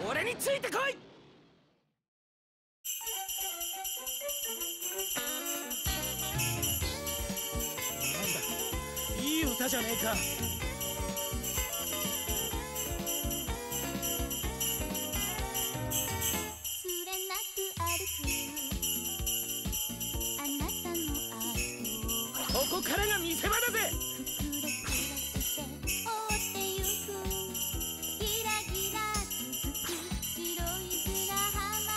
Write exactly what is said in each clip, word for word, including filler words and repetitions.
俺についてこい。なんだ、いい歌じゃねえか。 つれなく歩くあなたの後、 ここからが見せ場だぜ。 膨れ暮らして追ってゆくギラギラ続く白い砂浜、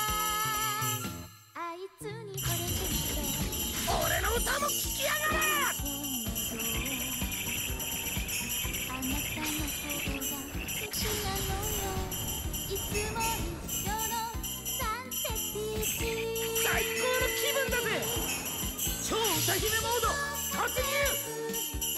あいつに惚れてきて俺の歌も聴きやがれ。 あなたの方が好きなのよ、いつも一緒のサンセティー最高の気分だぜ。超歌姫モード突入。